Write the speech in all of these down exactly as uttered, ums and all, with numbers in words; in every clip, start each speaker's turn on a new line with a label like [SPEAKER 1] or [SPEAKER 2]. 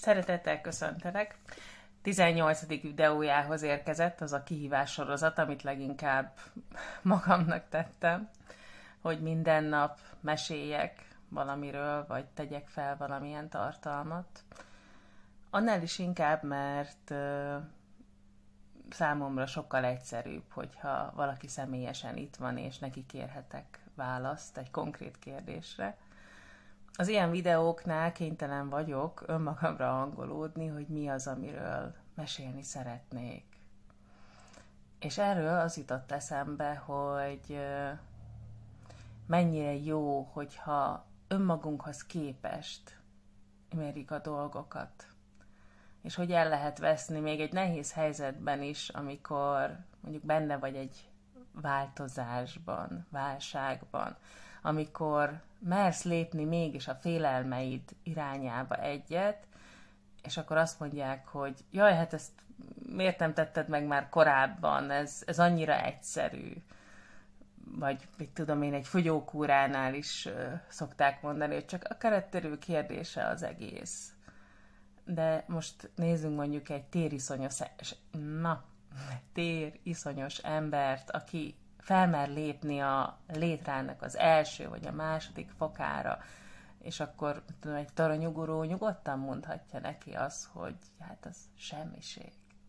[SPEAKER 1] Szeretettel köszöntelek. tizennyolcadik videójához érkezett az a kihívás sorozat, amit leginkább magamnak tettem, hogy minden nap meséljek valamiről, vagy tegyek fel valamilyen tartalmat. Annál is inkább, mert uh, számomra sokkal egyszerűbb, hogyha valaki személyesen itt van, és neki kérhetek választ egy konkrét kérdésre. Az ilyen videóknál kénytelen vagyok önmagamra hangolódni, hogy mi az, amiről mesélni szeretnék. És erről az jutott eszembe, hogy mennyire jó, hogyha önmagunkhoz képest mérjük a dolgokat. És hogy el lehet veszni még egy nehéz helyzetben is, amikor mondjuk benne vagy egy változásban, válságban, amikor mersz lépni mégis a félelmeid irányába egyet, és akkor azt mondják, hogy jaj, hát ezt miért nem tetted meg már korábban, ez, ez annyira egyszerű. Vagy mit tudom én, egy fogyókúránál is uh, szokták mondani, hogy csak a keretterő kérdése az egész. De most nézzünk mondjuk egy tériszonyos, na, tériszonyos embert, aki felmer lépni a létrának az első vagy a második fokára, és akkor tudom, egy toronyuguró nyugodtan mondhatja neki az, hogy hát az semmiség.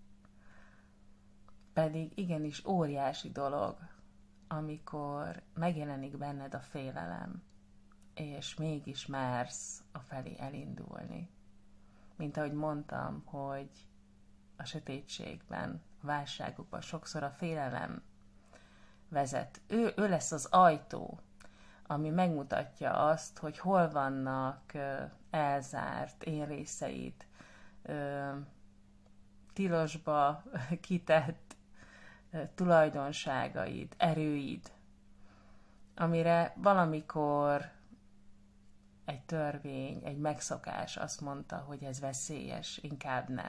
[SPEAKER 1] Pedig igenis óriási dolog, amikor megjelenik benned a félelem, és mégis mersz a felé elindulni. Mint ahogy mondtam, hogy a sötétségben, a válságokban sokszor a félelem vezet. Ő, ő lesz az ajtó, ami megmutatja azt, hogy hol vannak uh, elzárt énrészeid, uh, tilosba kitett uh, tulajdonságaid, erőid, amire valamikor egy törvény, egy megszokás azt mondta, hogy ez veszélyes, inkább ne.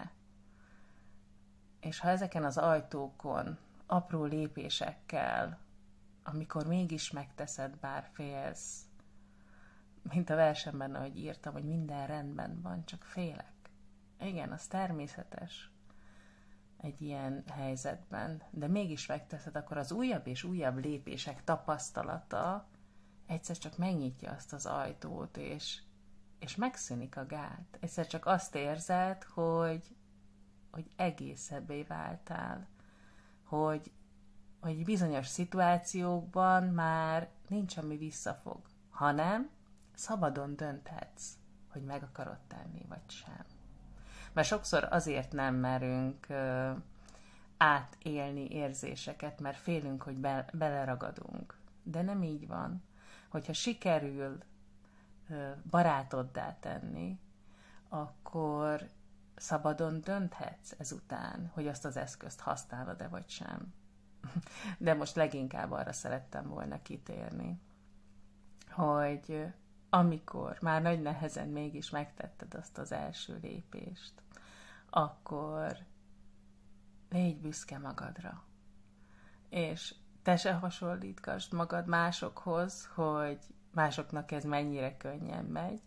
[SPEAKER 1] És ha ezeken az ajtókon apró lépésekkel, amikor mégis megteszed, bár félsz, mint a versenben, ahogy írtam, hogy minden rendben van, csak félek. Igen, az természetes egy ilyen helyzetben, de mégis megteszed, akkor az újabb és újabb lépések tapasztalata egyszer csak megnyitja azt az ajtót, és, és megszűnik a gát. Egyszer csak azt érzed, hogy, hogy egészebbé váltál, hogy, hogy bizonyos szituációkban már nincs, ami visszafog, hanem szabadon dönthetsz, hogy meg akarod tenni, vagy sem. Mert sokszor azért nem merünk ö, átélni érzéseket, mert félünk, hogy be, beleragadunk. De nem így van. Hogyha sikerül ö, barátoddá tenni, akkor szabadon dönthetsz ezután, hogy azt az eszközt használod-e vagy sem. De most leginkább arra szerettem volna kitérni, hogy amikor már nagy nehezen mégis megtetted azt az első lépést, akkor légy büszke magadra. És te se hasonlítgasd magad másokhoz, hogy másoknak ez mennyire könnyen megy.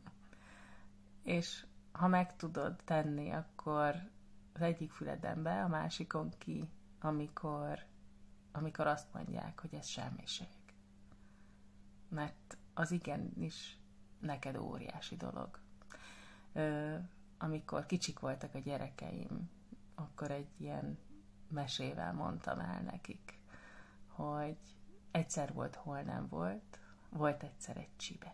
[SPEAKER 1] És ha meg tudod tenni, akkor az egyik füleden be, a másikon ki, amikor, amikor azt mondják, hogy ez semmiség. Mert az igenis neked óriási dolog. Ö, amikor kicsik voltak a gyerekeim, akkor egy ilyen mesével mondtam el nekik, hogy egyszer volt, hol nem volt, volt egyszer egy csibe,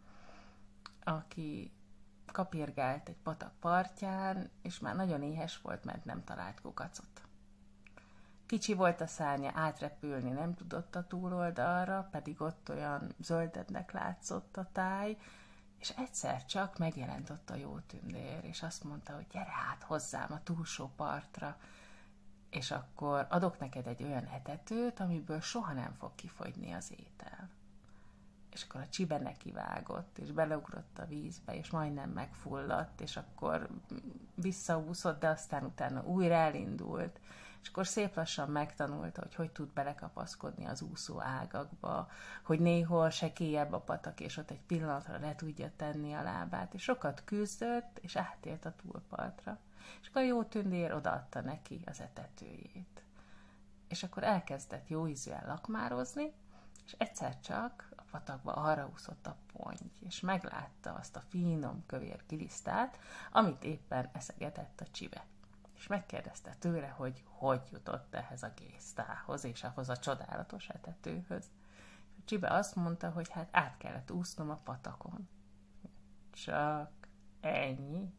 [SPEAKER 1] aki kapirgált egy patak partján, és már nagyon éhes volt, mert nem talált kukacot. Kicsi volt a szárnya, átrepülni nem tudott a túloldalra, pedig ott olyan zöldednek látszott a táj, és egyszer csak megjelent ott a jó tündér, és azt mondta, hogy gyere hát hozzám a túlsó partra, és akkor adok neked egy olyan etetőt, amiből soha nem fog kifogyni az étel. És akkor a csibe nekivágott, és beleugrott a vízbe, és majdnem megfulladt, és akkor visszaúszott, de aztán utána újra elindult, és És akkor szép lassan megtanulta, hogy hogy tud belekapaszkodni az úszó ágakba, hogy néhol sekélyebb a patak, és ott egy pillanatra le tudja tenni a lábát, és sokat küzdött, és átért a túlpartra. És akkor a jó tündér odaadta neki az etetőjét. És akkor elkezdett jó ízűen lakmározni, és egyszer csak a patakba arra úszott a ponty, és meglátta azt a finom kövér gilisztát, amit éppen eszegetett a csibe. És megkérdezte tőle, hogy hogy jutott ehhez a gilisztához, és ahhoz a csodálatos etetőhöz. A csibe azt mondta, hogy hát át kellett úsznom a patakon. Csak ennyi.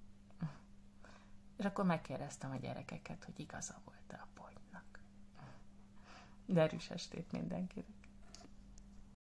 [SPEAKER 1] És akkor megkérdeztem a gyerekeket, hogy igaza volt a pontynak. De erős estét mindenkinek!